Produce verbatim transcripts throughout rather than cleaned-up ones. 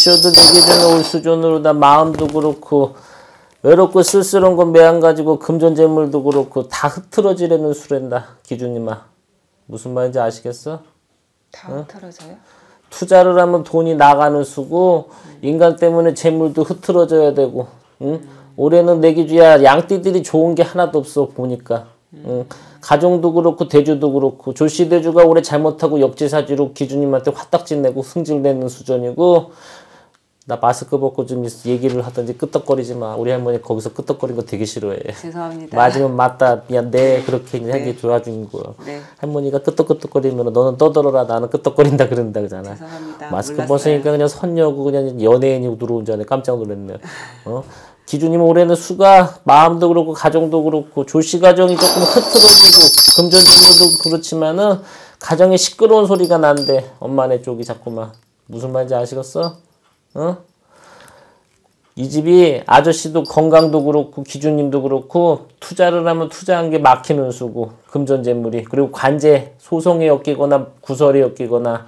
부셔도 내게 되는 올 수준으로 다 마음도 그렇고 외롭고 쓸쓸한 건 매한 가지고 금전재물도 그렇고 다 흐트러지려는 수랜다. 기준님아. 무슨 말인지 아시겠어? 다 응? 흐트러져요? 투자를 하면 돈이 나가는 수고 음. 인간 때문에 재물도 흐트러져야 되고 응? 음. 올해는 내 기주야 양띠들이 좋은 게 하나도 없어 보니까 음. 응? 가정도 그렇고 대주도 그렇고 조씨대주가 올해 잘못하고 역지사지로 기준님한테 화딱지 내고 승질 내는 수준이고 나 마스크 벗고 좀 얘기를 하던지 끄떡거리지 마. 우리 할머니 거기서 끄떡거리는 거 되게 싫어해. 죄송합니다. 맞으면 맞다. 미안. 네. 그렇게 네. 하기 좋아진 거야. 네. 할머니가 끄떡끄떡거리면 너는 떠들어라. 나는 끄떡거린다 그런다 그러잖아. 죄송합니다. 마스크 몰랐어요. 벗으니까 그냥 선녀고 그냥 연예인이 들어온 줄 알았네. 깜짝 놀랐네. 어? 기준님 올해는 수가 마음도 그렇고 가정도 그렇고 조씨 가정이 조금 흐트러지고 금전적으로도 그렇지만은 가정에 시끄러운 소리가 난대. 엄마네 쪽이 자꾸만. 무슨 말인지 아시겠어? 어? 이 집이 아저씨도 건강도 그렇고 기준님도 그렇고 투자를 하면 투자한 게 막히는 수고 금전재물이 그리고 관제 소송에 엮이거나 구설에 엮이거나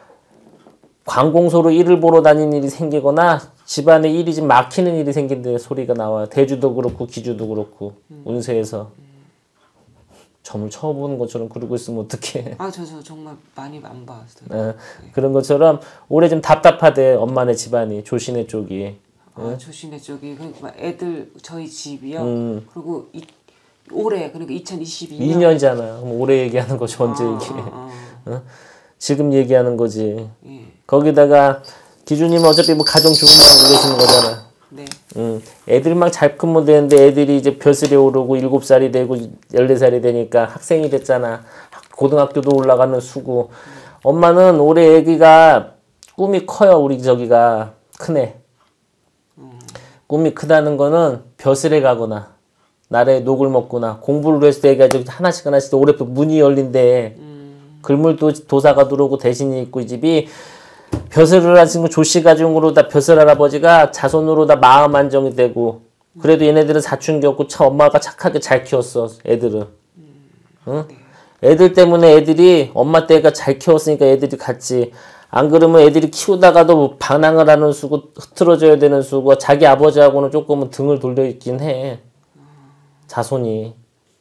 관공서로 일을 보러 다니는 일이 생기거나 집안에 일이 좀 막히는 일이 생긴데 소리가 나와요. 대주도 그렇고 기주도 그렇고 음. 운세에서 점을 쳐보는 것처럼 그러고 있으면 어떡해. 아, 저, 저 정말 많이 안 봤어요. 어, 네. 그런 것처럼 올해 좀 답답하대. 엄마네 집안이. 조씨네 쪽이. 아, 응? 조씨네 쪽이. 그러니까 애들 저희 집이요. 음. 그리고 이, 올해 그러니까 이천이십이 년. 이 년이잖아. 그럼 올해 얘기하는 거지. 언제 아, 얘기해. 아, 아. 어? 지금 얘기하는 거지. 예. 거기다가 기준님은 어차피 뭐 가정 주부만 하고 계시는 거잖아. 네. 응. 애들만 잘 크면 되는데 애들이 이제 벼슬에 오르고 일곱 살이 되고 열네 살이 되니까 학생이 됐잖아. 고등학교도 올라가는 수고. 음. 엄마는 올해 애기가 꿈이 커요. 우리 저기가 크네. 음. 꿈이 크다는 거는 벼슬에 가거나 나라에 녹을 먹거나 공부를 해서 애가 하나씩 하나씩 올해부터 문이 열린대. 음. 글물도 도사가 들어오고 대신이 있고 이 집이 벼슬을 하신 거 조씨 가정으로 다 벼슬 할아버지가 자손으로 다 마음 안정이 되고 그래도 얘네들은 사춘기 없고 참 엄마가 착하게 잘 키웠어 애들은. 응? 애들 때문에 애들이 엄마 때가 잘 키웠으니까 애들이 같이 안 그러면 애들이 키우다가도 반항을 하는 수고 흐트러져야 되는 수고 자기 아버지하고는 조금은 등을 돌려 있긴 해. 자손이.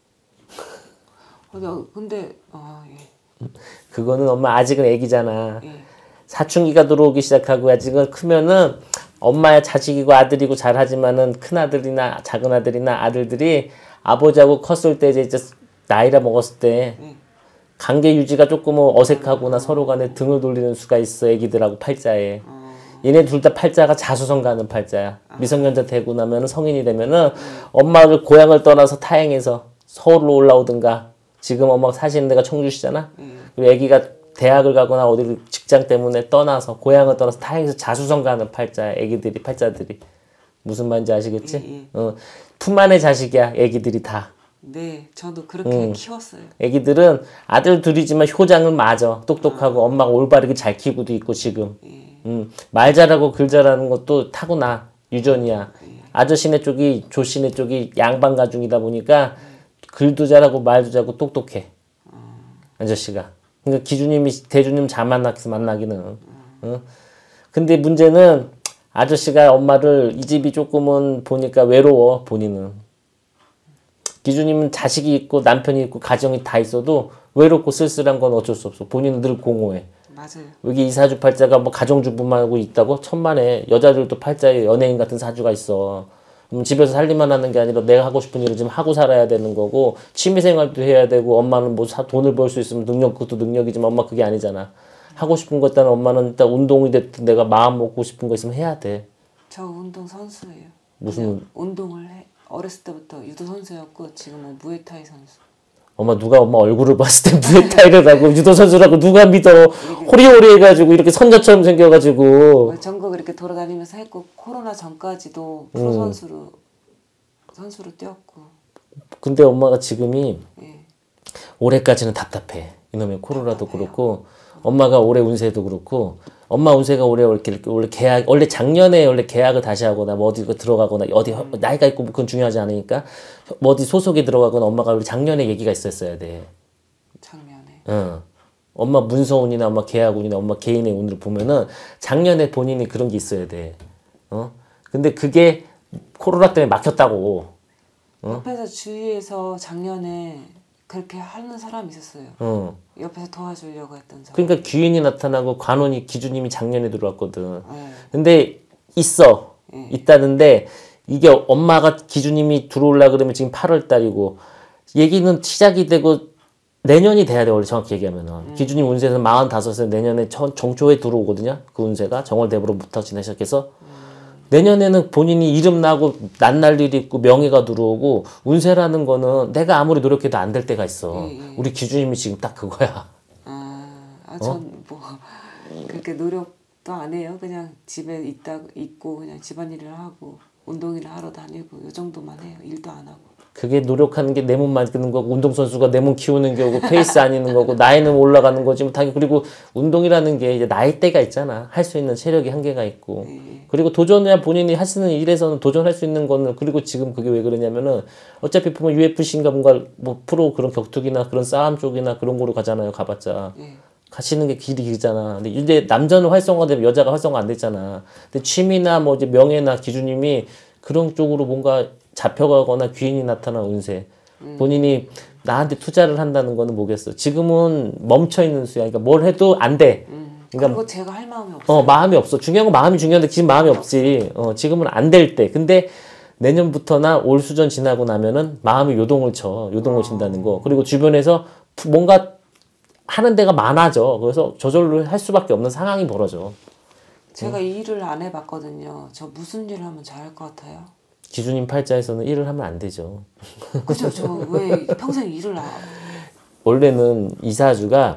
근데 아, 예. 그거는 엄마 아직은 애기잖아. 예. 사춘기가 들어오기 시작하고 아직은 크면은 엄마야 자식이고 아들이고 잘하지만은 큰아들이나 작은아들이나 아들들이 아버지하고 컸을 때 이제 나이라 먹었을 때 응. 관계 유지가 조금 어색하거나 어. 서로 간에 등을 돌리는 수가 있어. 애기들하고 팔자에. 어. 얘네 둘 다 팔자가 자수성 가는 팔자야. 아. 미성년자 되고 나면은 성인이 되면은 응. 엄마를 고향을 떠나서 타행해서 서울로 올라오든가 지금 엄마가 사시는 데가 청주시잖아. 응. 그리고 애기가 대학을 가거나 어디를 직장 때문에 떠나서 고향을 떠나서 타행해서 자수성 가는 팔자야. 애기들이 팔자들이. 무슨 말인지 아시겠지? 예, 예. 어, 품 안의 자식이야. 애기들이 다. 네, 저도 그렇게 응. 키웠어요. 애기들은 아들 둘이지만 효장은 맞아. 똑똑하고 아. 엄마가 올바르게 잘 키우고도 있고 지금. 예. 음, 말 잘하고 글 잘하는 것도 타고나. 유전이야. 예. 아저씨네 쪽이 조씨네 쪽이 양반 가중이다 보니까 예. 글도 잘하고 말도 잘하고 똑똑해. 아. 아저씨가. 그러니까 기주님이 대주님 잘 만나서 만나기는. 음. 어? 근데 문제는 아저씨가 엄마를 이 집이 조금은 보니까 외로워 본인은. 기주님은 자식이 있고 남편이 있고 가정이 다 있어도 외롭고 쓸쓸한 건 어쩔 수 없어. 본인은 늘 공허해. 맞아요. 여기 이사주 팔자가 뭐 가정주부만 하고 있다고? 천만에. 여자들도 팔자에 연예인 같은 사주가 있어. 그럼 집에서 살림만 하는 게 아니라 내가 하고 싶은 일을 좀 하고 살아야 되는 거고 취미생활도 해야 되고 엄마는 뭐 사, 돈을 벌 수 있으면 능력 그것도 능력이지만 엄마 그게 아니잖아. 하고 싶은 거 일단 엄마는 일단 운동이 됐든 내가 마음 먹고 싶은 거 있으면 해야 돼. 저 운동 선수예요. 무슨 운동을 해. 어렸을 때부터 유도 선수였고 지금은 무에타이 선수. 엄마 누가 엄마 얼굴을 봤을 때 무에타이를 하고 유도 선수라고 누가 믿어. 호리호리 해가지고 이렇게 선녀처럼 생겨가지고 전국 이렇게 돌아다니면서 했고 코로나 전까지도 프로 음. 선수로 선수로 뛰었고. 근데 엄마가 지금이 예. 올해까지는 답답해. 이놈의 코로나도 답답해요. 그렇고 엄마가 올해 운세도 그렇고 엄마 운세가 올해 이렇게 원래 계약 원래 작년에 원래 계약을 다시 하거나 뭐 어디 들어가거나 어디 음. 나이가 있고 그건 중요하지 않으니까 뭐 어디 소속에 들어가거나 엄마가 우리 작년에 얘기가 있었어야 돼. 작년에. 응. 엄마 문서운이나 엄마 계약운이나 엄마 개인의 운을 보면은 작년에 본인이 그런 게 있어야 돼. 어? 근데 그게 코로나 때문에 막혔다고. 어? 옆에서 주위에서 작년에 그렇게 하는 사람이 있었어요. 어. 옆에서 도와주려고 했던 사람. 그러니까 귀인이 나타나고 관원이 기주님이 작년에 들어왔거든. 네. 근데 있어. 네. 있다는데 이게 엄마가 기주님이 들어올라 그러면 지금 팔월 달이고 얘기는 시작이 되고 내년이 돼야 돼. 원래 정확히 얘기하면은. 음. 기주님 운세에서 마흔다섯에 내년에 정초에 들어오거든요. 그 운세가 정월대보로부터 지내시작해서 음. 내년에는 본인이 이름 나고 난날 일이 있고 명예가 들어오고 운세라는 거는 내가 아무리 노력해도 안 될 때가 있어. 예, 예. 우리 기주님이 지금 딱 그거야. 아, 아 전 뭐 어? 그렇게 노력도 안 해요. 그냥 집에 있다 있고 그냥 집안일을 하고 운동이나 하러 다니고 이 정도만 해요. 일도 안 하고. 그게 노력하는 게 내 몸 만드는 거고 운동선수가 내 몸 키우는 거고 페이스 아니는 거고 나이는 올라가는 거지 뭐 당연히. 그리고 운동이라는 게 이제 나이대가 있잖아. 할 수 있는 체력이 한계가 있고 네. 그리고 도전해야 본인이 하시는 일에서는 도전할 수 있는 거는. 그리고 지금 그게 왜 그러냐면은 어차피 보면 유에프씨인가 뭔가 뭐 프로 그런 격투기나 그런 싸움 쪽이나 그런 거로 가잖아요. 가봤자 네. 가시는 게 길이 길잖아. 근데 이제 남자는 활성화되면 여자가 활성화 안 됐잖아. 근데 취미나 뭐 이제 명예나 기주님이 그런 쪽으로 뭔가 잡혀가거나 귀인이 나타난 운세. 음. 본인이 나한테 투자를 한다는 거는 뭐겠어. 지금은 멈춰있는 수야. 그러니까 뭘 해도 안 돼. 음. 그러니까 그리고 제가 할 마음이 없어. 어, 마음이 없어. 중요한 건 마음이 중요한데 지금 마음이 없지. 어, 지금은 안 될 때. 근데 내년부터나 올 수전 지나고 나면은 마음이 요동을 쳐. 요동을 친다는 거. 그리고 주변에서 뭔가 하는 데가 많아져. 그래서 저절로 할 수밖에 없는 상황이 벌어져. 제가 응? 이 일을 안 해봤거든요. 저 무슨 일을 하면 잘할 것 같아요? 기주님 팔자에서는 일을 하면 안 되죠. 그죠? 저 왜 평생 일을 안... 원래는 이사주가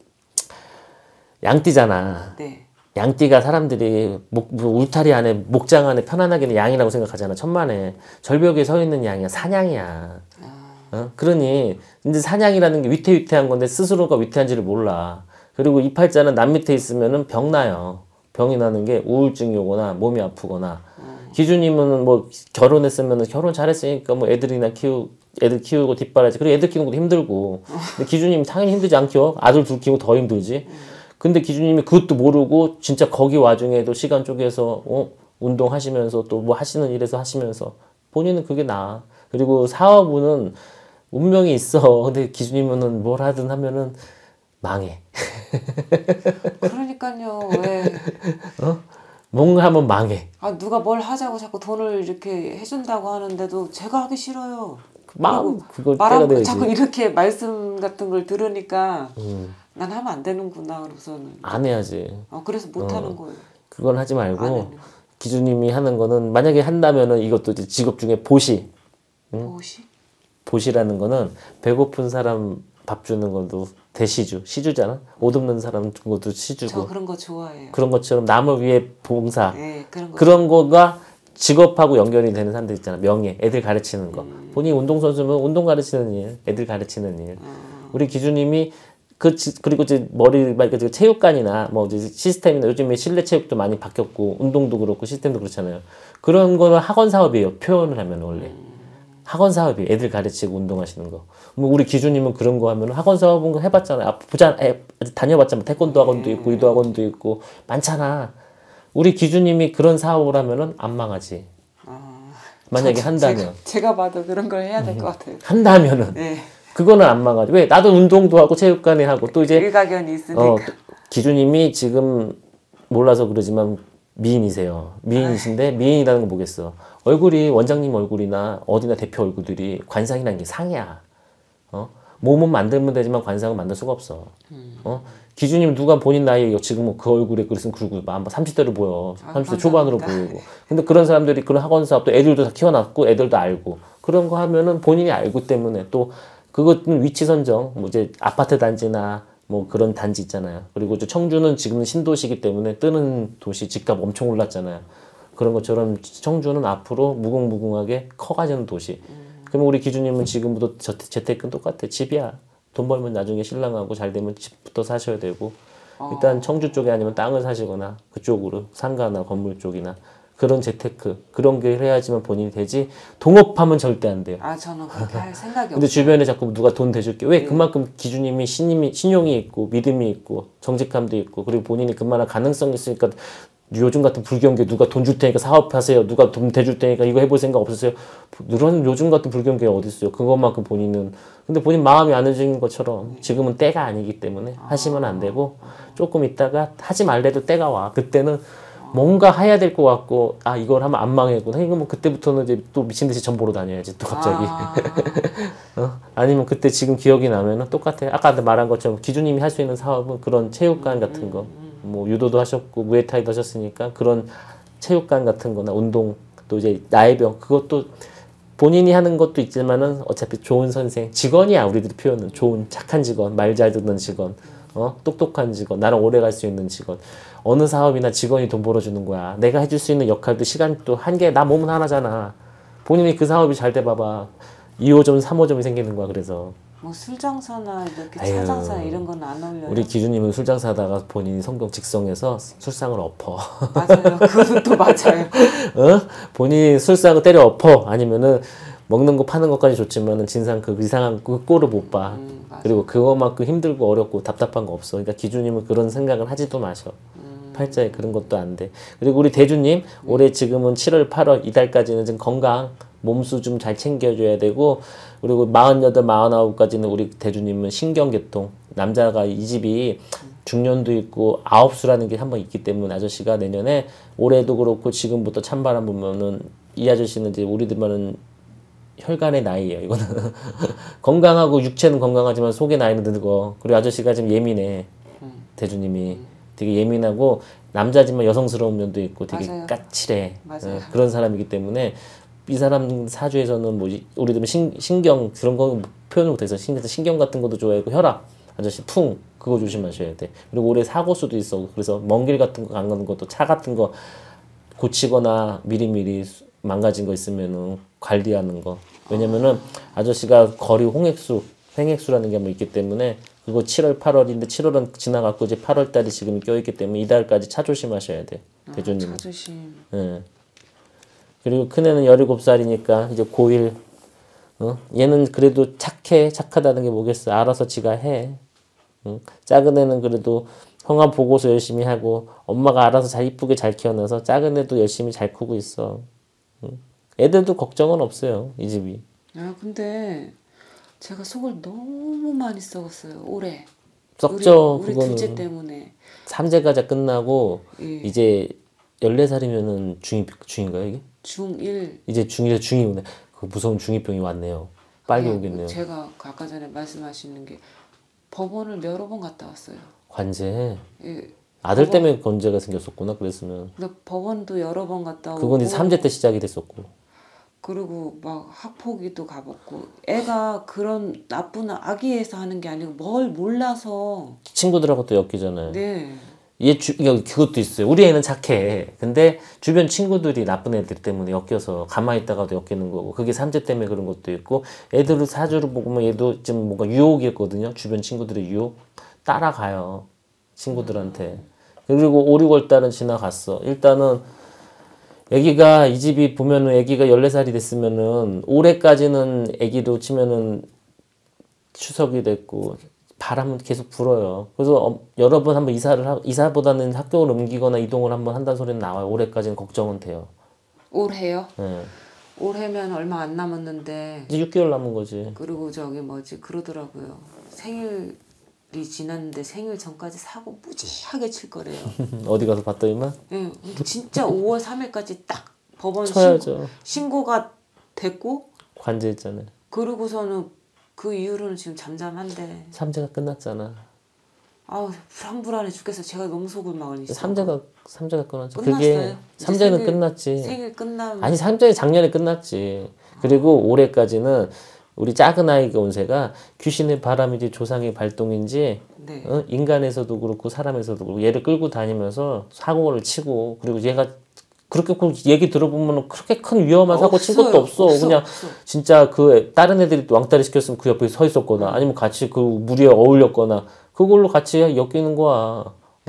양띠잖아. 네. 양띠가 사람들이 목, 울타리 안에 목장 안에 편안하게는 양이라고 생각하잖아. 천만에. 절벽에 서 있는 양이야. 사냥이야. 아. 어? 그러니 이제 사냥이라는 게 위태위태한 건데 스스로가 위태한지를 몰라. 그리고 이 팔자는 남 밑에 있으면은 병 나요. 병이 나는 게 우울증이 오거나 몸이 아프거나. 기주님은 뭐 결혼했으면 결혼 잘했으니까 뭐 애들이나 키우 애들 키우고 뒷바라지. 그리고 애들 키우는 것도 힘들고. 근데 기주님이 당연히 힘들지 않겨. 아들 둘 키우고 더 힘들지. 근데 기주님이 그것도 모르고 진짜 거기 와중에도 시간 쪼개서 어? 운동하시면서 또 뭐 하시는 일에서 하시면서 본인은 그게 나아. 그리고 사업은 운명이 있어. 근데 기주님은 뭘 하든 하면은 망해. 그러니까요. 왜? 어? 뭔가 하면 망해. 아 누가 뭘 하자고 자꾸 돈을 이렇게 해준다고 하는데도 제가 하기 싫어요. 마음 그걸 말하고 떼가 자꾸 이렇게 말씀 같은 걸 들으니까 음. 난 하면 안 되는구나. 그래서는 안 해야지. 어 그래서 못 어. 하는 거예요. 그건 하지 말고 기주님이 하는 거는 만약에 한다면은 이것도 이제 직업 중에 보시. 응? 보시? 보시라는 거는 배고픈 사람 밥 주는 것도 대시주, 시주잖아. 옷 없는 사람 준 것도 시주고. 저 그런 거 좋아해요. 그런 것처럼 남을 위해 봉사. 네, 그런, 거 그런 거가 직업하고 연결이 되는 사람들 있잖아. 명예, 애들 가르치는 거. 음. 본인이 운동선수면 운동 가르치는 일, 애들 가르치는 일. 음. 우리 기주님이 그 그리고 이제 머리 말 그 체육관이나 뭐 이제 시스템이나 요즘에 실내 체육도 많이 바뀌었고 운동도 그렇고 시스템도 그렇잖아요. 그런 거는 학원 사업이에요. 표현을 하면 원래. 음. 학원 사업이 애들 가르치고 운동하시는 거. 뭐 우리 기주님은 그런 거 하면 학원 사업은 해봤잖아요. 아, 보자, 에, 다녀봤잖아. 태권도 학원도 있고 유도 학원도 있고 많잖아. 우리 기주님이 그런 사업을 하면은 안 망하지. 아, 만약에 저, 한다면. 제가, 제가 봐도 그런 걸 해야 될 것 같아요. 한다면은. 네. 그거는 안 망하지. 왜? 나도 운동도 하고 체육관에 하고 또 이제 일가견이 있으니까. 어, 기주님이 지금 몰라서 그러지만 미인이세요. 미인이신데 미인이라는 건 뭐겠어? 얼굴이 원장님 얼굴이나 어디나 대표 얼굴들이 관상이라는 게 상이야. 어? 몸은 만들면 되지만 관상은 만들 수가 없어. 어? 기주님 누가 본인 나이에 지금 그 얼굴에 그랬으면 그러고 삼십 대로 보여. 아, 삼십 대 초반으로 보이고. 근데 그런 사람들이 그런 학원 사업도 애들도 다 키워놨고 애들도 알고 그런 거 하면은 본인이 알고 때문에 또 그것은 위치 선정 뭐 이제 아파트 단지나 뭐 그런 단지 있잖아요. 그리고 저 청주는 지금 신도시이기 때문에 뜨는 도시 집값 엄청 올랐잖아요. 그런 것처럼 청주는 앞으로 무궁무궁하게 커가지는 도시. 음. 그러면 우리 기주님은 지금부터 저, 재테크는 똑같아. 집이야. 돈 벌면 나중에 신랑하고 잘 되면 집부터 사셔야 되고 어. 일단 청주 쪽에 아니면 땅을 사시거나 그쪽으로 상가나 건물 쪽이나 그런 재테크 그런 게 해야지만 본인이 되지 동업하면 절대 안 돼요. 아 저는 그렇게 할 생각이 근데 없어요. 주변에 자꾸 누가 돈 대줄게 왜 네. 그만큼 기준님이 신임이 신용이 있고 믿음이 있고 정직함도 있고 그리고 본인이 그만한 가능성이 있으니까 요즘 같은 불경기에 누가 돈 줄 테니까 사업하세요. 누가 돈 대줄 테니까 이거 해볼 생각 없으세요. 그런 요즘 같은 불경기에 어디 있어요. 그것만큼 본인은 근데 본인 마음이 안 해지는 것처럼 지금은 때가 아니기 때문에 하시면 안 되고 조금 있다가 하지 말래도 때가 와. 그때는 뭔가 해야 될 것 같고 아 이걸 하면 안 망해구나. 이거 뭐 그때부터는 이제 또 미친 듯이 전 보러 다녀야지 또 갑자기. 아. 어? 아니면 그때 지금 기억이 나면은 똑같아. 아까 말한 것처럼 기준님이 할 수 있는 사업은 그런 체육관 같은 거, 뭐 유도도 하셨고 무에타이도 하셨으니까 그런 체육관 같은 거나 운동 또 이제 나이병 그것도 본인이 하는 것도 있지만은 어차피 좋은 선생 직원이야 우리들이 표현은 좋은 착한 직원 말 잘 듣는 직원 어 똑똑한 직원 나랑 오래 갈 수 있는 직원 어느 사업이나 직원이 돈 벌어주는 거야. 내가 해줄 수 있는 역할도 시간도 한계 나 몸은 하나잖아. 본인이 그 사업이 잘 돼 봐봐. 이 호점 삼 호점이 생기는 거야. 그래서 뭐 술장사나 이렇게 아유, 차장사 이런 건 안 어울려요. 우리 기준님은 술장사다가 본인이 성경 직성에서 술상을 엎어. 맞아요. 그것도 또 맞아요. 어? 본인이 술상을 때려 엎어. 아니면은 먹는 거 파는 것까지 좋지만은 진상 그 이상한 그 꼴을 못 봐. 음, 그리고 그거만큼 힘들고 어렵고 답답한 거 없어. 그러니까 기준님은 그런 생각을 하지도 마셔. 음. 팔자에 그런 것도 안 돼. 그리고 우리 대주님 음. 올해 지금은 칠월 팔월 이달까지는 좀 건강 몸수 좀 잘 챙겨줘야 되고 그리고 마흔여덟 마흔아홉까지는 우리 대주님은 신경계통 남자가 이 집이 중년도 있고 아홉수라는 게 한 번 있기 때문에 아저씨가 내년에 올해도 그렇고 지금부터 찬바람 보면은 이 아저씨는 이제 우리들만은 혈관의 나이예요. 이거는 건강하고 육체는 건강하지만 속의 나이는 늙어. 그리고 아저씨가 지금 예민해. 음. 대주님이 되게 예민하고 남자지만 여성스러운 면도 있고 되게 맞아요. 까칠해. 맞아요. 어, 그런 사람이기 때문에 이 사람 사주에서는 뭐 우리들은 신, 신경 그런 거 표현을 못해서 신경, 신경 같은 것도 좋아하고 혈압 아저씨 풍 그거 조심하셔야 돼. 그리고 올해 사고수도 있어. 그래서 먼 길 같은 거 안 가는 것도 차 같은 거 고치거나 미리미리 망가진 거 있으면은 관리하는 거. 왜냐면은 아저씨가 거리 홍액수, 횡액수라는 게 한번 있기 때문에 그거 칠월, 팔월인데 칠월은 지나갔고 이제 팔월달이 지금 껴있기 때문에 이달까지 차 조심하셔야 돼. 대주님. 아, 차 조심. 예. 그리고 큰애는 열일곱 살이니까 이제 고일. 어? 얘는 그래도 착해. 착하다는 게 뭐겠어. 알아서 지가 해. 응? 작은 애는 그래도 형아 보고서 열심히 하고 엄마가 알아서 잘 이쁘게 잘 키워놔서 작은 애도 열심히 잘 크고 있어. 응? 애들도 걱정은 없어요. 이 집이. 아 근데 제가 속을 너무 많이 썩었어요. 올해. 썩죠. 우리, 우리 그거는. 둘째 때문에. 삼재가자 끝나고 예. 이제 열네 살이면은 중이 중인가요 이게? 중일. 이제 중이라 중이 오네. 그 무서운 중이병이 왔네요. 빨리 아니, 오겠네요. 제가 아까 전에 말씀하시는 게 법원을 여러 번 갔다 왔어요. 관제. 예. 아들 법원, 때문에 관제가 생겼었구나. 그랬으면. 근데 법원도 여러 번 갔다 오고. 그건 이제 삼재 때 시작이 됐었고. 그리고 막 학폭위도 가봤고. 애가 그런 나쁜 악의에서 하는 게 아니고 뭘 몰라서. 친구들하고 또 엮이잖아요. 네. 얘 주, 이거 그것도 있어요. 우리 애는 착해. 근데 주변 친구들이 나쁜 애들 때문에 엮여서 가만히 있다가도 엮이는 거고 그게 삼재 때문에 그런 것도 있고 애들을 사주를 보면 얘도 지금 뭔가 유혹이었거든요. 주변 친구들의 유혹 따라가요. 친구들한테. 그리고 오, 유월 달은 지나갔어. 일단은 애기가 이 집이 보면은 애기가 열네 살이 됐으면은 올해까지는 애기도 치면은 추석이 됐고 바람은 계속 불어요. 그래서 어, 여러 번 한번 이사를 하, 이사보다는 학교를 옮기거나 이동을 한번 한다는 소리는 나와요. 올해까지는 걱정은 돼요. 올해요? 네. 올해면 얼마 안 남았는데. 이제 육 개월 남은 거지. 그리고 저기 뭐지 그러더라고요. 생일이 지났는데 생일 전까지 사고 무지하게 칠 거래요. 어디 가서 봤더니만? 예, 진짜 오월 삼일까지 딱 법원 쳐야죠. 신고, 신고가 됐고 관제했잖아요. 그러고서는 그 이후로는 지금 잠잠한데 삼재가 끝났잖아. 아우 불안불안해 죽겠어. 제가 너무 속을 막 있어. 삼재가 삼재가 끝났죠. 끝났어요? 그게 삼재는 생일, 끝났지. 생일 끝나면 아니 삼재는 작년에 끝났지. 그리고 올해까지는 우리 작은 아이가 온 새가 귀신의 바람인지 조상의 발동인지 네. 어? 인간에서도 그렇고 사람에서도 그렇고 얘를 끌고 다니면서 사고를 치고 그리고 얘가 그렇게 그 얘기 들어보면 그렇게 큰 위험한 사고 친 것도 없어. 없어, 그냥 없어. 진짜 그 다른 애들이 또 왕따를 시켰으면 그 옆에 서 있었거나 아니면 같이 그 무리에 어울렸거나 그걸로 같이 엮이는 거야. 어?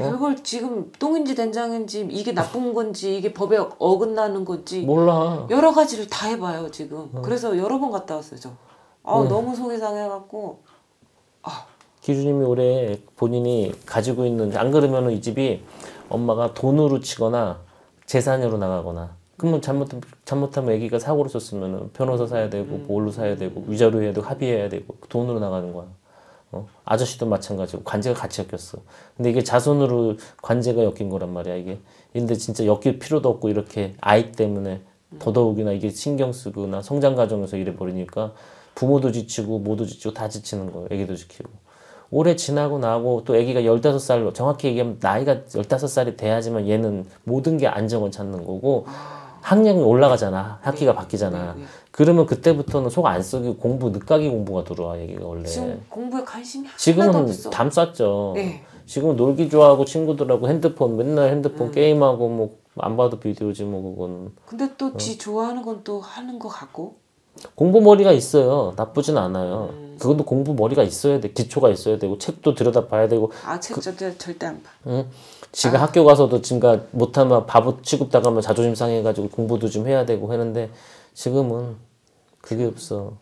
별걸 지금 똥인지 된장인지 이게 나쁜 건지 이게 법에 어긋나는 건지 몰라. 여러 가지를 다 해봐요 지금. 어. 그래서 여러 번 갔다 왔어요 저. 아 응. 너무 속이 상해갖고. 아. 기준님이 올해 본인이 가지고 있는, 안 그러면 이 집이 엄마가 돈으로 치거나 재산으로 나가거나, 그러면 잘못, 잘못하면 애기가 사고를 쳤으면 변호사 사야 되고 음. 뭘로 사야 되고 위자료 해야 되고 합의해야 되고 돈으로 나가는 거야. 어? 아저씨도 마찬가지고 관제가 같이 엮였어. 근데 이게 자손으로 관제가 엮인 거란 말이야 이게. 근데 진짜 엮일 필요도 없고 이렇게 아이 때문에 더더욱이나 이게 신경 쓰거나 성장 과정에서 이래 버리니까 부모도 지치고 모두 지치고 다 지치는 거예요. 애기도 지키고. 올해 지나고 나고 또 애기가 열다섯 살로, 정확히 얘기하면 나이가 열다섯 살이 돼야지만 얘는 모든 게 안정을 찾는 거고 학력이 올라가잖아. 학기가 바뀌잖아. 그러면 그때부터는 속 안 썩이고 공부, 늦가기 공부가 들어와 얘기가 원래. 지금 공부에 관심이 하나도 지금은 없어. 담 쌌죠. 네. 지금은 놀기 좋아하고 친구들하고 핸드폰, 맨날 핸드폰 음. 게임하고 뭐 안 봐도 비디오지 뭐 그거는. 근데 또 지 어. 좋아하는 건 또 하는 거 같고. 공부 머리가 있어요. 나쁘진 않아요. 음. 그것도 공부 머리가 있어야 돼. 기초가 있어야 되고 책도 들여다 봐야 되고. 아, 책 그, 절대 안 봐. 응? 지가 아. 학교 가서도 지가 못하면 바보 취급당하면 자존심 상해가지고 공부도 좀 해야 되고 하는데 지금은 그게 없어.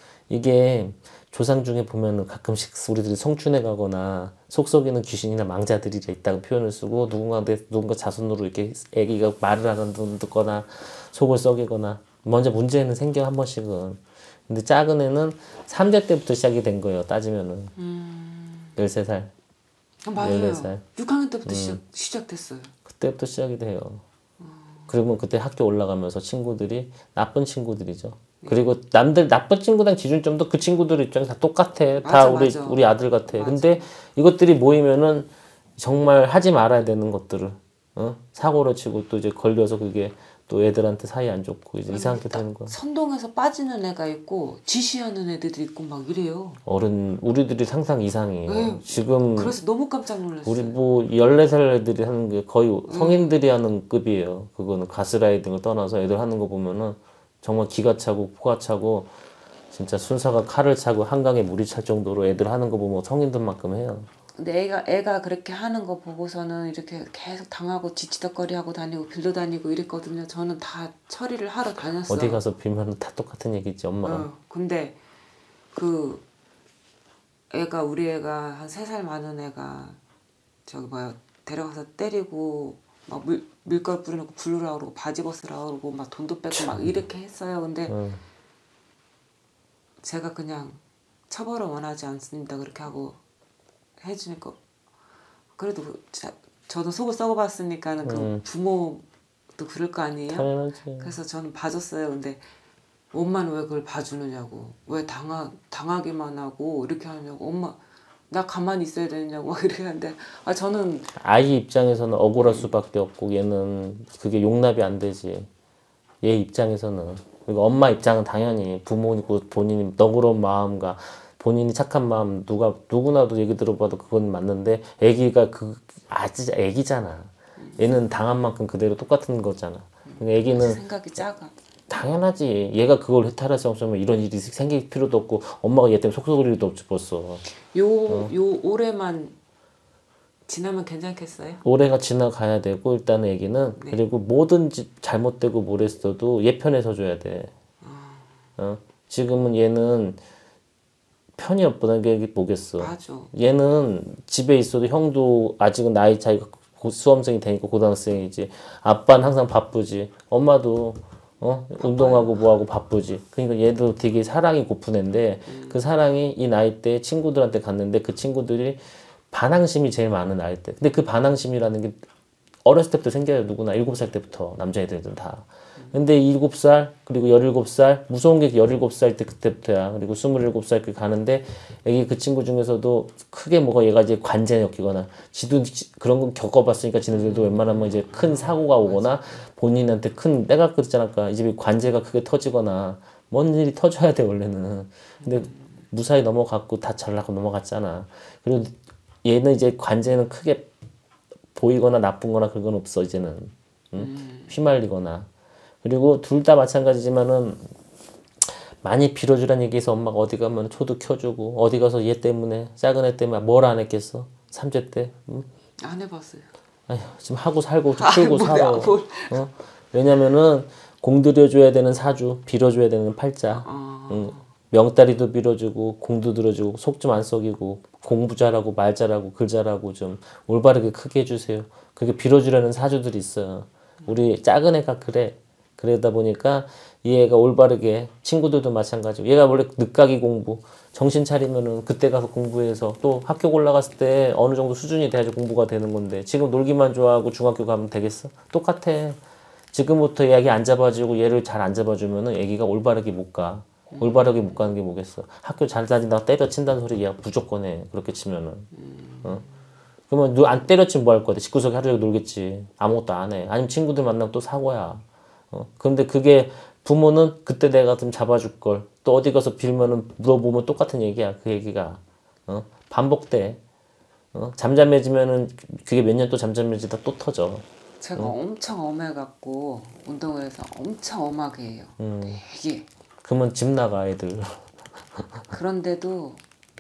이게 조상 중에 보면은 가끔씩 우리들이 성춘에 가거나 속 썩이는 귀신이나 망자들이 있다고 표현을 쓰고 누군가 누군가 자손으로 이렇게 애기가 말을 하는 둥 듣거나 속을 썩이거나 먼저 문제는 생겨 한 번씩은. 근데 작은 애는 삼 대 때부터 시작이 된 거예요. 따지면은 음... 열세 살. 아, 맞아요. 열네 살. 육 학년 때부터 음. 시작, 시작됐어요. 그때부터 시작이 돼요. 음... 그리고 그때 학교 올라가면서 친구들이 나쁜 친구들이죠. 네. 그리고 남들 나쁜 친구단 기준점도 그 친구들 입장에서 다 똑같아. 맞아, 다 우리 맞아. 우리 아들 같아. 맞아. 근데 이것들이 모이면은 정말 하지 말아야 되는 것들을 어? 사고를 치고 또 이제 걸려서 그게 또 애들한테 사이 안 좋고 이제 이상하게 되는 거야. 선동해서 빠지는 애가 있고 지시하는 애들도 있고 막 이래요. 어른 우리들이 상상 이상이에요. 네. 지금 그래서 너무 깜짝 놀랐어요. 우리 뭐 열네 살 애들이 하는 게 거의 성인들이 음. 하는 급이에요. 그거는 가스라이팅을 떠나서 애들 하는 거 보면은 정말 기가 차고 포가 차고 진짜 순사가 칼을 차고 한강에 물이 찰 정도로 애들 하는 거 보면 성인들만큼 해요. 근데 애가 애가 그렇게 하는 거 보고서는 이렇게 계속 당하고 지치덕거리 하고 다니고 빌려 다니고 이랬거든요. 저는 다 처리를 하러 다녔어. 어디 가서 빌면 다 똑같은 얘기지 엄마가. 어, 근데 그 애가 우리 애가 한 세 살 많은 애가 저기 뭐야 데려가서 때리고 막 물 밀가루 뿌려놓고 굴르라 그러고 바지 벗으라 그러고 막 돈도 뺏고 막 이렇게 했어요. 근데 음. 제가 그냥 처벌을 원하지 않습니다. 그렇게 하고 해주니까 그래도 자, 저도 속을 썩어봤으니까는 그 음. 부모도 그럴 거 아니에요. 당연하지. 그래서 저는 봐줬어요. 근데 엄마는 왜 그걸 봐주느냐고, 왜 당하 당하기만 하고 이렇게 하냐고, 엄마 나 가만히 있어야 되냐고 막 이렇게 하는데 아 저는 아이 입장에서는 억울할 수밖에 없고 얘는 그게 용납이 안 되지. 얘 입장에서는. 그리고 엄마 입장은 당연히 부모이고 본인이 너그러운 마음과 본인이 착한 마음 누가 누구나도 얘기 들어봐도 그건 맞는데 애기가 그 아직 애기잖아. 얘는 당한 만큼 그대로 똑같은 거잖아. 그러니까 애기는 생각이 작아. 당연하지. 얘가 그걸 해탈할 수 없으면 이런 일이 생길 필요도 없고 엄마가 얘 때문에 속썩일 일도 없지 벌써. 요, 어. 요 올해만 지나면 괜찮겠어요? 올해가 지나가야 되고 일단은 애기는 네. 그리고 뭐든지 잘못되고 뭘 했어도 얘 편에 서줘야 돼. 아. 어? 지금은 얘는 편이 없보다 게 뭐겠어. 맞아. 얘는 집에 있어도 형도 아직은 나이 차이가 수험생이 되니까 고등학생이지. 아빠는 항상 바쁘지. 엄마도 어? 운동하고 뭐하고 바쁘지. 그러니까 얘도 되게 사랑이 고픈 애인데 음. 그 사랑이 이 나이 때 친구들한테 갔는데 그 친구들이 반항심이 제일 많은 나이 때. 근데 그 반항심이라는 게 어렸을 때부터 생겨요. 누구나 일곱 살 때부터 남자애들은 다. 근데 일곱 살 그리고 열일곱 살 무서운 게 열일곱 살 때 그때부터야. 그리고 스물일곱 살 그 가는데 애기 그 친구 중에서도 크게 뭐가 얘가 이제 관제에 엮이거나 지도 그런 거 겪어봤으니까 지네들도 웬만하면 이제 큰 사고가 오거나 본인한테 큰 때가 그랬잖아. 아까 이 집이 관제가 크게 터지거나 뭔 일이 터져야 돼 원래는. 근데 무사히 넘어갔고 다 잘나고 넘어갔잖아. 그리고 얘는 이제 관제는 크게 보이거나 나쁜 거나 그런 건 없어 이제는. 응? 휘말리거나. 그리고 둘 다 마찬가지지만은 많이 빌어주라는 얘기해서 엄마가 어디 가면 초도 켜주고 어디 가서 얘 때문에 작은 애 때문에 뭘 안 했겠어 삼재 때 응? 안 해봤어요. 아휴, 지금 하고 살고 좀 아, 풀고 뭐야, 살아. 뭘. 어? 왜냐면은 공들여줘야 되는 사주, 빌어줘야 되는 팔자. 아, 응. 명다리도 밀어주고 공도 들어주고 속 좀 안 썩이고 공부 잘하고 말 잘하고 글 잘하고 좀 올바르게 크게 해주세요. 그게 빌어주려는 사주들이 있어요. 우리 작은 애가 그래. 그러다 보니까 이 애가 올바르게 친구들도 마찬가지고 얘가 원래 늦가기 공부 정신 차리면은 그때 가서 공부해서 또 학교 올라갔을 때 어느 정도 수준이 돼야지 공부가 되는 건데 지금 놀기만 좋아하고 중학교 가면 되겠어? 똑같아. 지금부터 애기 안 잡아주고 얘를 잘 안 잡아주면은 애기가 올바르게 못 가. 올바르게 못 가는 게 뭐겠어. 학교 잘 다닌다고 때려친다는 소리 얘가 무조건 해. 그렇게 치면은. 어? 그러면 너 안 때려치면 뭐 할 거야? 집구석에 하루 종일 놀겠지. 아무것도 안 해. 아니면 친구들 만나면 또 사고야. 어? 근데 그게 부모는 그때 내가 좀 잡아줄 걸. 또 어디 가서 빌면은 물어보면 똑같은 얘기야. 그 얘기가. 어? 반복돼. 어? 잠잠해지면은 그게 몇 년 또 잠잠해지다 또 터져. 제가 엄청 엄해갖고 운동을 해서 엄청 엄하게 해요. 음. 되게. 그러면 집 나가 애들. 그런데도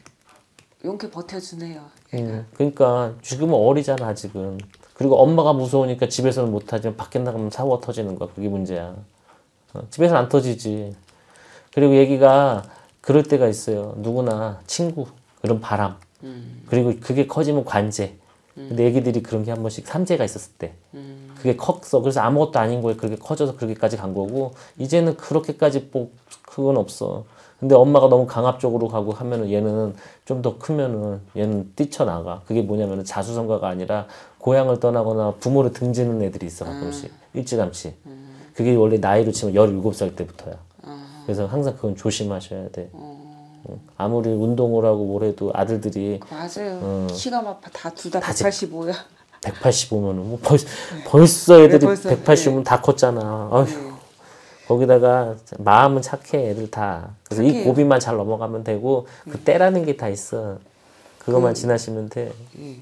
용케 버텨주네요. 음, 그러니까 지금은 어리잖아 아직은. 그리고 엄마가 무서우니까 집에서는 못하지만 밖에 나가면 사고가 터지는 거야. 그게 문제야. 어, 집에서는 안 터지지. 그리고 얘기가 그럴 때가 있어요. 누구나 친구, 그런 바람. 음, 그리고 그게 커지면 관제. 근데 애기들이 그런 게 한 번씩 삼재가 있었을 때 음, 그게 컸어. 그래서 아무것도 아닌 거에 그렇게 커져서 그렇게까지 간 거고 이제는 그렇게까지 뭐 그건 없어. 근데 엄마가 너무 강압적으로 가고 하면은 얘는 좀 더 크면은 얘는 뛰쳐나가. 그게 뭐냐면은 자수성가가 아니라 고향을 떠나거나 부모를 등지는 애들이 있어 가끔씩. 일찌감치. 그게 원래 나이로 치면 열일곱 살 때부터야. 그래서 항상 그건 조심하셔야 돼. 응. 아무리 운동을 하고 뭘 해도 아들들이 맞아요. 어. 키가 막 다 둘 다 다 백팔십오야. 백팔십오면은 뭐 벌, 벌써 애들이 네, 벌써, 백팔십이면 다 컸잖아. 어휴. 네. 거기다가 마음은 착해 애들 다. 그래서 이 착해요. 고비만 잘 넘어가면 되고 그 때라는 게 다 있어. 그것만 그- 지나시면 돼. 예.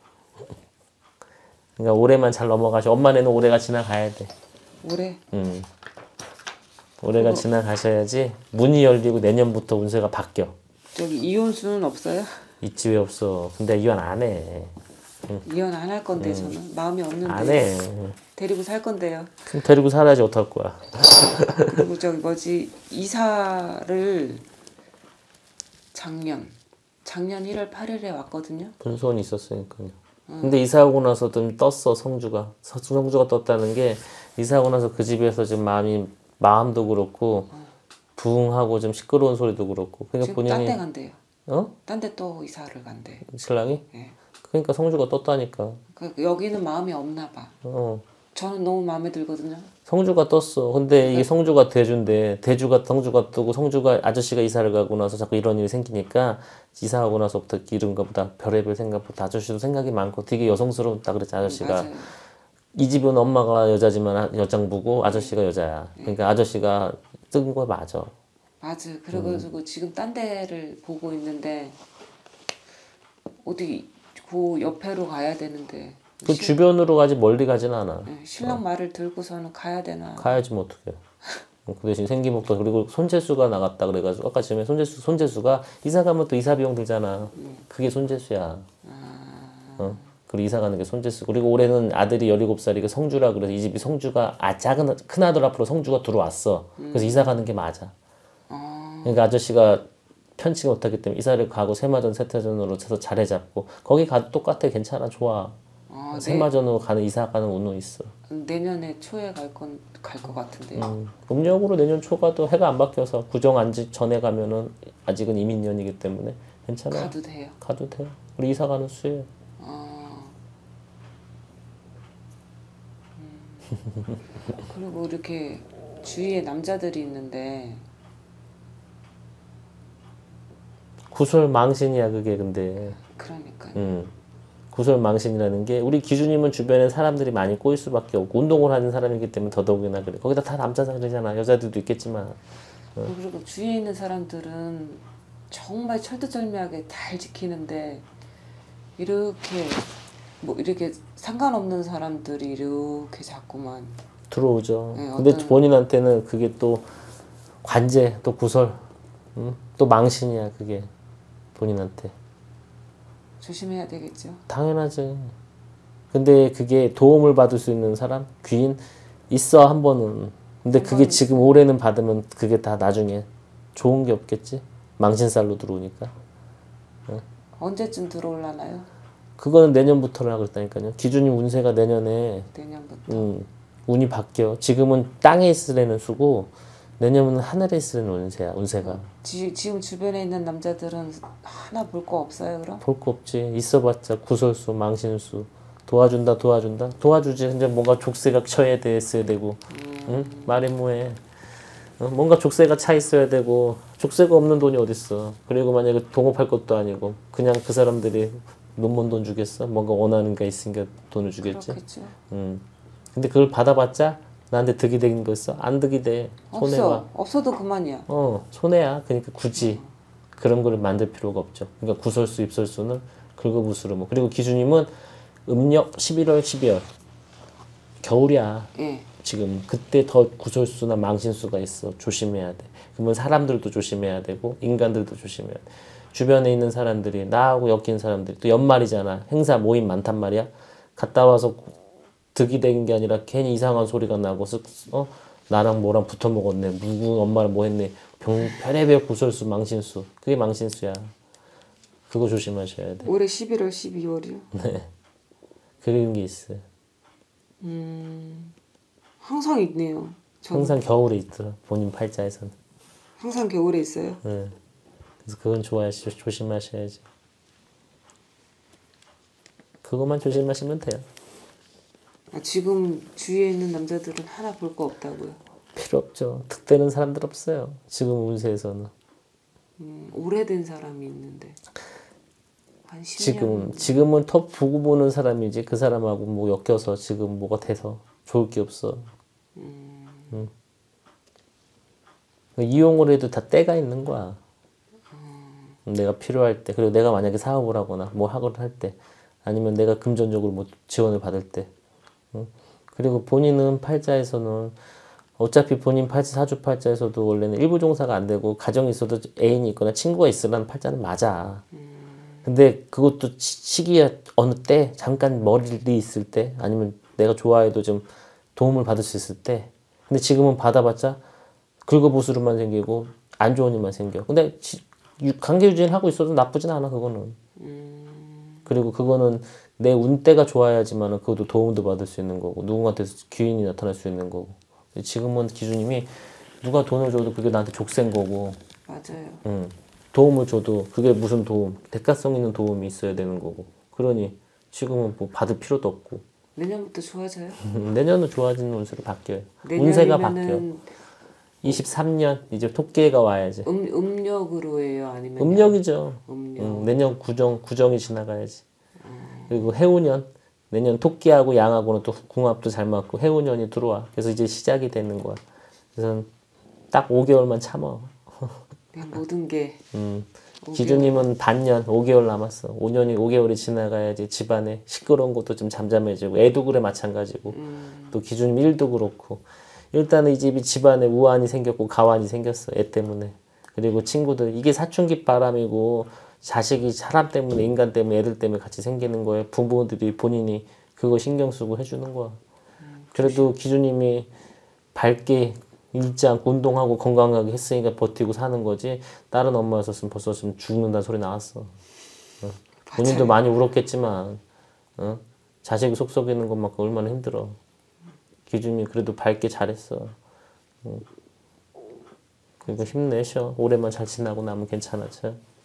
그러니까 올해만 잘 넘어가셔. 엄마네는 올해가 지나가야 돼. 올해 음. 올해가 그거- 지나가셔야지 문이 열리고 내년부터 운세가 바뀌어. 저기 이혼수는 없어요? 있지 왜 없어. 근데 이혼 안 해. 이혼 안 할 건데 저는 마음이 없는데 안 해. 데리고 살 건데요. 그럼 데리고 살아야지 어떡할 거야. 그리고 저기 뭐지 이사를 작년 작년 일월 팔일에 왔거든요. 분손이 있었으니까요. 근데 이사하고 나서 좀 떴어 성주가. 서- 성주가 떴다는 게 이사하고 나서 그 집에서 지금 마음이 마음도 그렇고 부흥하고 좀 시끄러운 소리도 그렇고. 그러니까 지금 딴 데 본인이 간대요. 어? 딴 데 또 이사를 간대. 신랑이? 예. 그러니까 성주가 떴다니까. 그 여기는 마음이 없나 봐. 어. 저는 너무 마음에 들거든요. 성주가 떴어. 근데 이게 성주가 대주인데 대주가 성주가 뜨고 성주가 아저씨가 이사를 가고 나서 자꾸 이런 일이 생기니까 이사하고 나서부터 이른가 보다 별의별 생각보다 아저씨도 생각이 많고 되게 여성스러웠다 그랬지 아저씨가. 맞아요. 이 집은 엄마가 여자지만 여장부고 아저씨가 여자야. 그러니까 아저씨가 뜬 거 맞아. 맞아. 그래가지고 지금 딴 데를 보고 있는데 어디 그 옆에로 가야 되는데 그 주변으로 가지 멀리 가진 않아. 예, 신랑 말을 들고서는 가야 되나? 가야지 뭐 어떡해. 그 대신 생기목도 그리고 손재수가 나갔다 그래가지고 아까 전에 손재수 손재수가 이사 가면 또 이사 비용 들잖아. 그게 손재수야. 어? 그리고 이사 가는 게 손재수. 그리고 올해는 아들이 열일곱 살이고 성주라 그래서 이 집이 성주가 아 작은 큰 아들 앞으로 성주가 들어왔어. 그래서 이사 가는 게 맞아. 어, 그러니까 아저씨가 편치가 못하기 때문에 이사를 가고 세마전 세태전으로 쳐서 자리 잡고 거기 가도 똑같아. 괜찮아. 좋아. 어, 내, 세마전으로 가는 이사 가는 운도 있어. 내년에 초에 갈 건 갈 것 같은데. 음, 음력으로 내년 초가 또 해가 안 바뀌어서 구정 안지 전에 가면은 아직은 이민년이기 때문에 괜찮아. 가도 돼요. 가도 돼. 우리 이사 가는 수예요. 어. 음. 그리고 이렇게 주위에 남자들이 있는데 구설 망신이야 그게 근데. 그러니까 음. 구설 망신이라는 게 우리 기준이면 주변에 사람들이 많이 꼬일 수밖에 없고 운동을 하는 사람이기 때문에 더더욱이나 그래. 거기다 다 남자들이잖아. 여자들도 있겠지만. 그리고 주위에 있는 사람들은 정말 철두철미하게 잘 지키는데 이렇게 뭐 이렇게 상관없는 사람들이 이렇게 자꾸만 들어오죠. 네, 근데 어떤- 본인한테는 그게 또 관제, 또 구설, 음? 또 망신이야 그게 본인한테. 조심해야 되겠죠. 당연하지. 근데 그게 도움을 받을 수 있는 사람, 귀인 있어 한 번은. 근데 그게 번. 지금 올해는 받으면 그게 다 나중에 좋은 게 없겠지. 망신살로 들어오니까. 언제쯤 들어올라나요? 그거는 내년부터라 그랬다니까요. 기준님 운세가 내년에 내년부터. 음, 운이 바뀌어. 지금은 땅에 있으려는 수고 내년은 하늘에 있으려는 운세야. 운세가. 지, 지금 주변에 있는 남자들은 하나 볼 거 없어요 그럼? 볼 거 없지. 있어봤자 구설수, 망신수. 도와준다 도와준다 도와주지. 근데 뭔가 족쇄가 쳐야 됐어야 되고 응? 말이 뭐해. 어? 뭔가 족쇄가 차 있어야 되고 족쇄가 없는 돈이 어딨어. 그리고 만약에 동업할 것도 아니고 그냥 그 사람들이 눈먼 돈 주겠어? 뭔가 원하는 게 있으니까 돈을 주겠지. 그렇겠죠. 음. 근데 그걸 받아봤자 나한테 득이 되는 거 있어? 안 득이 돼. 손해가. 없어. 없어도 그만이야. 어 손해야. 그러니까 굳이 그런 거를 만들 필요가 없죠. 그러니까 구설수 입설수는 긁어부스로 뭐. 그리고 기준님은 음력 십일월 십이월 겨울이야. 예. 지금 그때 더 구설수나 망신수가 있어. 조심해야 돼. 그러면 사람들도 조심해야 되고 인간들도 조심해야 돼. 주변에 있는 사람들이 나하고 엮인 사람들이 또 연말이잖아. 행사 모임 많단 말이야. 갔다 와서 득이 된 게 아니라 괜히 이상한 소리가 나고 어? 나랑 뭐랑 붙어 먹었네. 누구 엄마랑 뭐 했네. 병, 별의별 구설수 망신수. 그게 망신수야. 그거 조심하셔야 돼. 올해 십일월 십이월이요? 네. 그런 게 있어요. 음, 항상 있네요. 저는. 항상 겨울에 있더라. 본인 팔자에서는. 항상 겨울에 있어요. 네. 그래서 그건 좋아하시 조심하셔야지. 그것만 조심하시면 돼요. 아, 지금 주위에 있는 남자들은 하나 볼 거 없다고요? 필요 없죠. 득되는 사람들 없어요. 지금 운세에서는. 음, 오래된 사람이 있는데 한 십 년. 지금 지금은 top 보고 보는 사람이지 그 사람하고 뭐 엮여서 지금 뭐가 돼서 좋을 게 없어. 음. 음. 이용을 해도 다 때가 있는 거야. 음. 내가 필요할 때, 그리고 내가 만약에 사업을 하거나 뭐 하거나 할 때, 아니면 내가 금전적으로 뭐 지원을 받을 때. 음. 그리고 본인은 팔자에서는 어차피 본인 팔자 사주 팔자에서도 원래는 일부 종사가 안 되고 가정이 있어도 애인이 있거나 친구가 있으라는 팔자는 맞아. 근데 그것도 시기에 어느 때 잠깐 머리를 있을 때 아니면 내가 좋아해도 좀 도움을 받을 수 있을 때. 근데 지금은 받아봤자 긁어부스름만 생기고 안 좋은 일만 생겨. 근데 지, 관계 유지를 하고 있어도 나쁘진 않아 그거는. 그리고 그거는 내 운때가 좋아야지만 그것도 도움도 받을 수 있는 거고 누군가한테서 귀인이 나타날 수 있는 거고. 지금은 기준님이 누가 돈을 줘도 그게 나한테 족쇄인 거고. 맞아요. 응. 도움을 줘도 그게 무슨 도움, 대가성 있는 도움이 있어야 되는 거고. 그러니 지금은 뭐 받을 필요도 없고. 내년부터 좋아져요? 내년은 좋아지는 운세로 바뀌어요. 운세가 바뀌어. 내년이면은 이십삼 년 이제 토끼가 와야지. 음, 음력으로 해요? 아니면 음력이죠. 음력. 응, 내년 구정, 구정이 지나가야지. 그리고 해우년, 내년 토끼하고 양하고는 또 궁합도 잘 맞고 해우년이 들어와. 그래서 이제 시작이 되는 거야. 그래서 딱 오 개월만 참아. 그냥 모든 게 음, 오 기준님은 반년, 오 개월 남았어. 오 년이 오 개월이 지나가야지 집안에 시끄러운 것도 좀 잠잠해지고 애도 그래 마찬가지고 음, 또 기준님 일도 그렇고 일단은 이 집이 집안에 우환이 생겼고 가환이 생겼어. 애 때문에. 그리고 친구들 이게 사춘기 바람이고 자식이 사람 때문에 인간 때문에 애들 때문에 같이 생기는 거예요. 부모들이 본인이 그거 신경 쓰고 해주는 거야. 그래도 기준님이 밝게 잊지 않고 운동하고 건강하게 했으니까 버티고 사는 거지. 다른 엄마였었으면 벌써 좀 죽는다는 소리 나왔어. 어. 본인도 많이 울었겠지만 어? 자식이 속 썩이는 것만큼 얼마나 힘들어. 기준이 그래도 밝게 잘했어. 어. 그리고 힘내셔. 올해만 잘 지나고 나면 괜찮아져.